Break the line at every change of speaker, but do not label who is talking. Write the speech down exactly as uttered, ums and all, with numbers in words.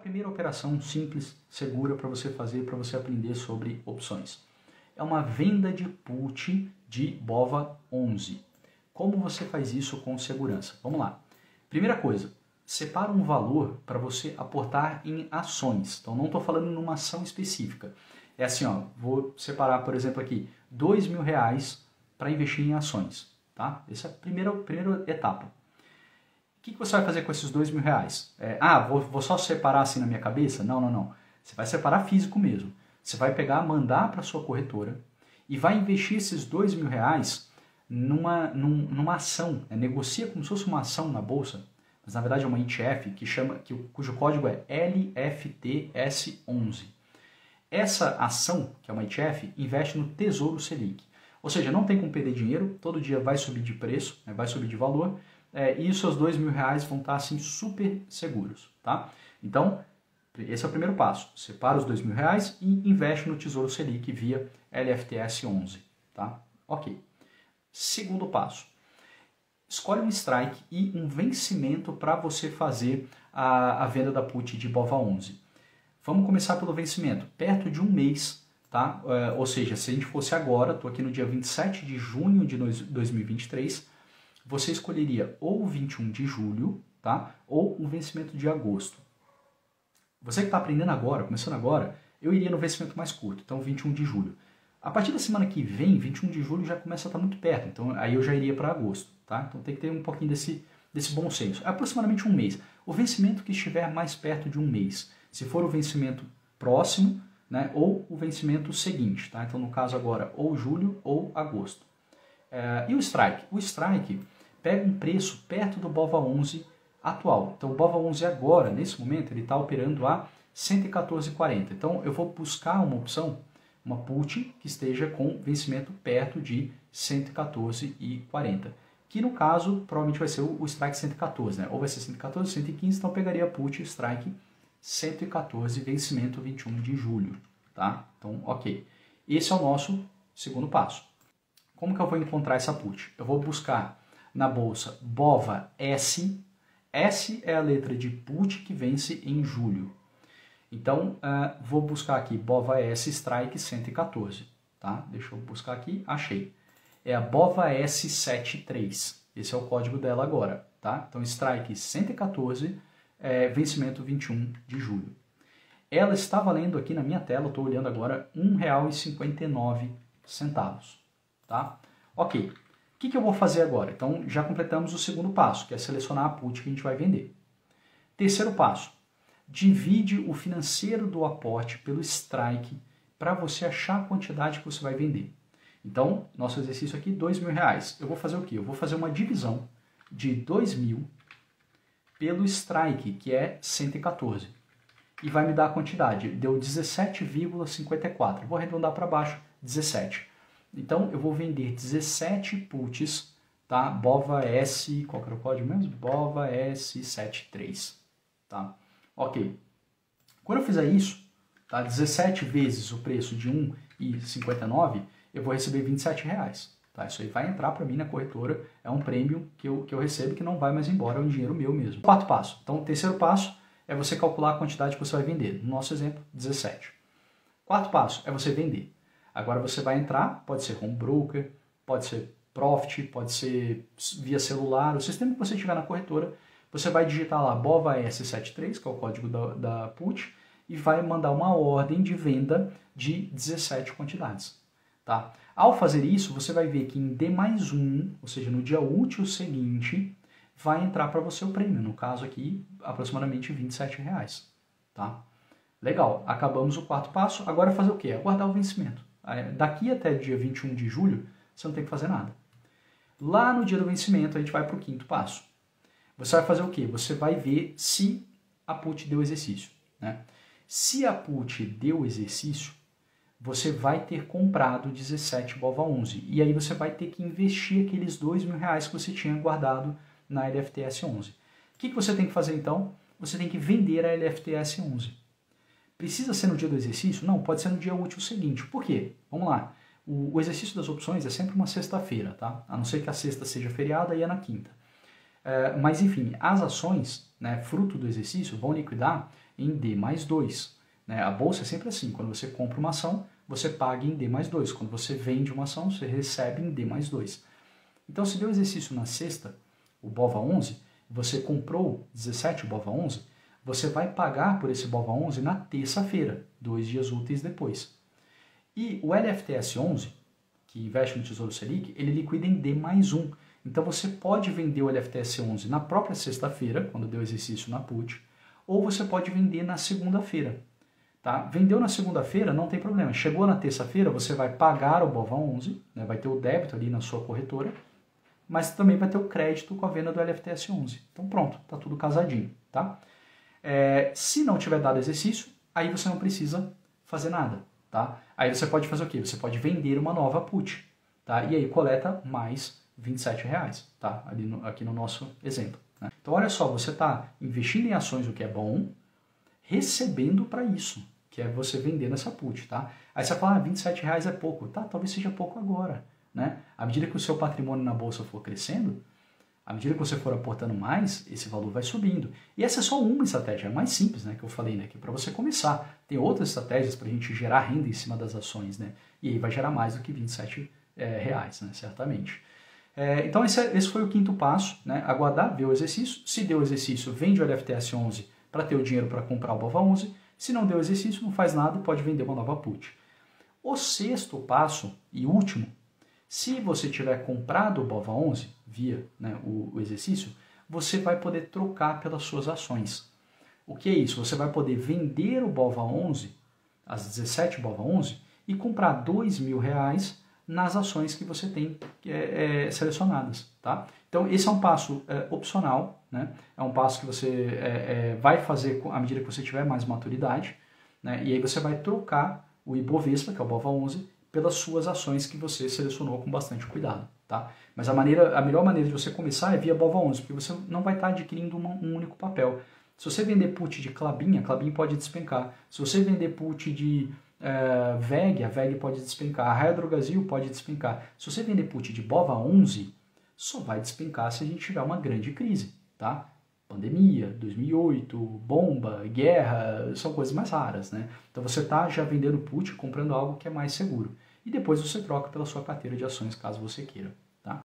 primeira operação simples, segura para você fazer, para você aprender sobre opções. É uma venda de put de BOVA onze. Como você faz isso com segurança? Vamos lá. Primeira coisa, separa um valor para você aportar em ações. Então não estou falando numa ação específica. É assim, ó, vou separar, por exemplo, aqui, dois mil reais para investir em ações. Tá? Essa é a primeira, primeira etapa. O que, que você vai fazer com esses dois mil reais? É, ah, vou, vou só separar assim na minha cabeça? Não, não, não. Você vai separar físico mesmo. Você vai pegar, mandar para a sua corretora e vai investir esses dois mil reais numa, num, numa ação. Né? Negocia como se fosse uma ação na bolsa, mas na verdade é uma E T F que chama, que, cujo código é L F T S onze. Essa ação, que é uma E T F, investe no Tesouro Selic. Ou seja, não tem como perder dinheiro, todo dia vai subir de preço, né? Vai subir de valor, é, e os seus dois mil reais vão estar assim super seguros. Tá? Então, esse é o primeiro passo. Separa os dois mil reais e investe no Tesouro Selic via L F T S onze. Tá? Ok. Segundo passo. Escolhe um strike e um vencimento para você fazer a, a venda da put de BOVA onze. Vamos começar pelo vencimento. Perto de um mês, tá? É, ou seja, se a gente fosse agora, estou aqui no dia vinte e sete de junho de dois mil e vinte e três, você escolheria ou vinte e um de julho, tá? Ou um vencimento de agosto. Você que está aprendendo agora, começando agora, eu iria no vencimento mais curto, então vinte e um de julho. A partir da semana que vem, vinte e um de julho já começa a estar muito perto, então aí eu já iria para agosto, tá? Então tem que ter um pouquinho desse, desse bom senso. É aproximadamente um mês. O vencimento que estiver mais perto de um mês, se for o vencimento próximo, né, ou o vencimento seguinte, tá? Então no caso agora, ou julho ou agosto. É, e o strike? O strike pega um preço perto do BOVA onze atual. Então o BOVA onze agora, nesse momento, ele está operando a cento e quatorze reais e quarenta centavos. Então eu vou buscar uma opção, uma put, que esteja com vencimento perto de cento e quatorze reais e quarenta centavos. Que no caso, provavelmente vai ser o strike cento e quatorze, né? Ou vai ser cento e quatorze, cento e quinze, então eu pegaria a put strike cento e quatorze, vencimento vinte e um de julho. Tá? Então, ok. Esse é o nosso segundo passo. Como que eu vou encontrar essa put? Eu vou buscar na bolsa BOVA S. S é a letra de put que vence em julho. Então, uh, vou buscar aqui BOVA S Strike cento e quatorze. Tá? Deixa eu buscar aqui, achei. É a BOVA S setenta e três. Esse é o código dela agora. Tá? Então, Strike cento e quatorze, é, vencimento vinte e um de julho. Ela está valendo aqui na minha tela, estou olhando agora, um real e cinquenta e nove centavos. Tá? Ok. O que, que eu vou fazer agora? Então, já completamos o segundo passo, que é selecionar a put que a gente vai vender. Terceiro passo. Divide o financeiro do aporte pelo strike para você achar a quantidade que você vai vender. Então, nosso exercício aqui, dois mil reais. Eu vou fazer o quê? Eu vou fazer uma divisão de dois mil pelo strike, que é cento e quatorze. E vai me dar a quantidade. Deu dezessete vírgula cinquenta e quatro. Vou arredondar para baixo, dezessete. Então, eu vou vender dezessete puts, tá? BOVA S, qual que era o código mesmo? BOVA S setenta e três, tá? Ok. Quando eu fizer isso, tá? dezessete vezes o preço de um real e cinquenta e nove, eu vou receber vinte e sete reais. Tá? Isso aí vai entrar para mim na corretora, é um prêmio que eu, que eu recebo que não vai mais embora, é um dinheiro meu mesmo. Quarto passo. Então, o terceiro passo é você calcular a quantidade que você vai vender. No nosso exemplo, dezessete. Quarto passo é você vender. Agora você vai entrar, pode ser home broker, pode ser Profit, pode ser via celular, o sistema que você tiver na corretora, você vai digitar lá BOVA S setenta e três, que é o código da, da put, e vai mandar uma ordem de venda de dezessete quantidades. Tá? Ao fazer isso, você vai ver que em D mais um, ou seja, no dia útil seguinte, vai entrar para você o prêmio, no caso aqui, aproximadamente vinte e sete reais. Tá? Legal, acabamos o quarto passo, agora fazer o quê? Aguardar o vencimento. Daqui até dia vinte e um de julho, você não tem que fazer nada. Lá no dia do vencimento, a gente vai para o quinto passo. Você vai fazer o quê? Você vai ver se a put deu exercício. Né? Se a put deu exercício, você vai ter comprado dezessete BOVA onze. E aí você vai ter que investir aqueles dois mil reais que você tinha guardado na L F T S onze. O que, que você tem que fazer então? Você tem que vender a L F T S onze. Precisa ser no dia do exercício? Não, pode ser no dia útil seguinte. Por quê? Vamos lá. O, o exercício das opções é sempre uma sexta-feira, tá? A não ser que a sexta seja feriada e é na quinta. É, mas, enfim, as ações, né, fruto do exercício, vão liquidar em D mais dois. Né? A bolsa é sempre assim, quando você compra uma ação, você paga em D mais dois. Quando você vende uma ação, você recebe em D mais dois. Então, se deu exercício na sexta, o BOVA onze, você comprou dezessete BOVA onze, você vai pagar por esse BOVA onze na terça-feira, dois dias úteis depois. E o L F T S onze, que investe no Tesouro Selic, ele liquida em D mais um. Então você pode vender o L F T S onze na própria sexta-feira, quando deu exercício na put, ou você pode vender na segunda-feira. Tá? Vendeu na segunda-feira, não tem problema. Chegou na terça-feira, você vai pagar o BOVA onze, né? Vai ter o débito ali na sua corretora, mas também vai ter o crédito com a venda do L F T S onze. Então pronto, tá tudo casadinho. Tá? É, se não tiver dado exercício, aí você não precisa fazer nada. Tá? Aí você pode fazer o quê? Você pode vender uma nova put. Tá? E aí coleta mais vinte e sete reais, tá? Ali no, aqui no nosso exemplo. Né? Então olha só, você está investindo em ações, o que é bom, recebendo para isso, que é você vender nessa put. Tá? Aí você fala, ah, vinte e sete reais é pouco. Tá, talvez seja pouco agora. Né? À medida que o seu patrimônio na bolsa for crescendo, à medida que você for aportando mais, esse valor vai subindo. E essa é só uma estratégia, é mais simples, né, que eu falei, né, que para você começar. Tem outras estratégias para a gente gerar renda em cima das ações, né, e aí vai gerar mais do que vinte e sete é, reais, né, certamente. É, então esse, esse foi o quinto passo, né, aguardar, ver o exercício. Se deu exercício, vende o L F T S onze para ter o dinheiro para comprar o BOVA onze. Se não deu exercício, não faz nada, pode vender uma nova put. O sexto passo e último, se você tiver comprado o BOVA onze, via né, o, o exercício, você vai poder trocar pelas suas ações. O que é isso? Você vai poder vender o BOVA onze, as dezessete BOVA onze, e comprar dois mil reais nas ações que você tem é, é, selecionadas. Tá? Então esse é um passo é, opcional, né? É um passo que você é, é, vai fazer à medida que você tiver mais maturidade, né? E aí você vai trocar o Ibovespa, que é o BOVA onze, pelas suas ações que você selecionou com bastante cuidado. Tá? Mas a, maneira, a melhor maneira de você começar é via BOVA onze, porque você não vai estar adquirindo uma, um único papel. Se você vender put de Klabin, a Klabin pode despencar. Se você vender put de uh, V E G, a V E G pode despencar. A Raia Drogasil pode despencar. Se você vender put de BOVA onze, só vai despencar se a gente tiver uma grande crise. Tá? Pandemia, dois mil e oito, bomba, guerra, são coisas mais raras. Né? Então você está já vendendo put, comprando algo que é mais seguro. E depois você troca pela sua carteira de ações, caso você queira.